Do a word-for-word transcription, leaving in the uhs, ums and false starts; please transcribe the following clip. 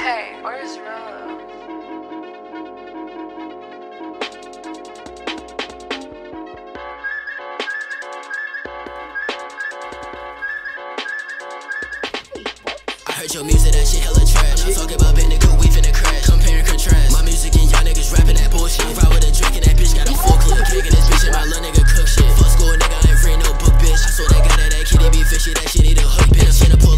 Hey, where's Rolo? I heard your music, that shit hella trash. I'm talking about bending good, we finna crash. Compare and contrast. My music and y'all niggas rapping that bullshit. Ride with a drink and that bitch got a full clip. Kicking this bitch and my little nigga cook shit. Fuck school, nigga, I ain't read no book, bitch. I saw that guy that that kitty be fishy, that shit need a hook, bitch. Shit, I pull